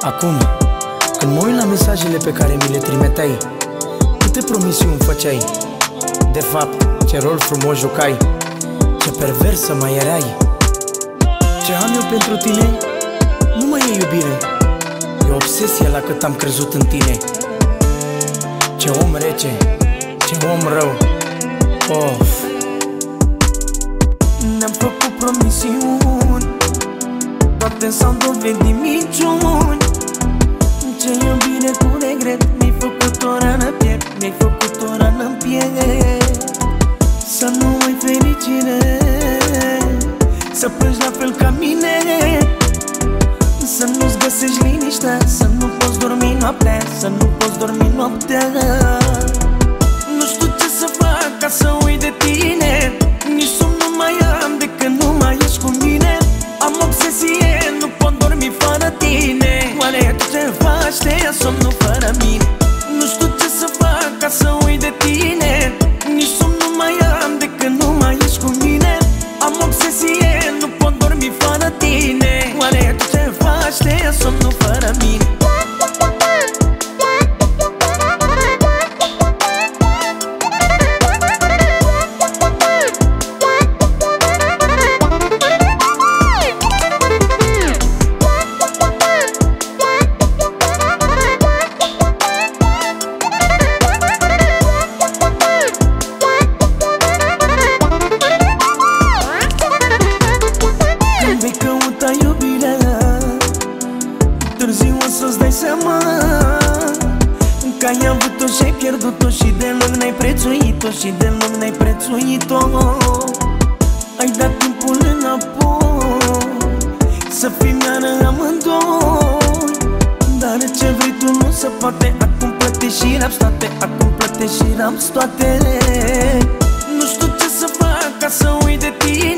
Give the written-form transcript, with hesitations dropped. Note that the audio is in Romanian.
Acum, când mă uit la mesajele pe care mi le trimiteai, câte promisiuni făceai, de fapt, ce rol frumos jucai, ce perversă mai erai. Ce am eu pentru tine nu mai e iubire, e obsesie la cât am crezut în tine. Ce om rece, ce om rău, of. Ne-am făcut promisiuni, toate s-au dovedit minciuni. Ce iubire cu regret, mi-ai făcut o rană în piept, mi-ai făcut o rană în piept. Să nu ai fericire, să plângi la fel ca mine, să nu-ți găsești liniștea, să nu poți dormi noaptea, să nu poți dormi noaptea. Nu știu ce să fac ca să uit de tine, nici somn nu mai am de când nu mai ești cu mine. Am obsesie, nu pot dormi fără tine. Oare ce faci, te ia somnul fără mine? Nu știu ce să fac ca să uit de tine, nici somn nu mai am de când nu mai ești cu mine. Am obsesie, nu pot dormi fără tine. Oare ce faci, te ia somnul fără mine? Târziu o să-ți dai seama că ai avut-o și ai pierdut-o, și deloc n-ai prețuit-o, și deloc n-ai prețuit-o. Ai dat timpul înapoi, să fim iară amândoi. Dar ce vrei tu nu se poate, acum plătești și rapți toate, acum plătești și rapți toate. Nu știu ce să fac ca să uit de tine,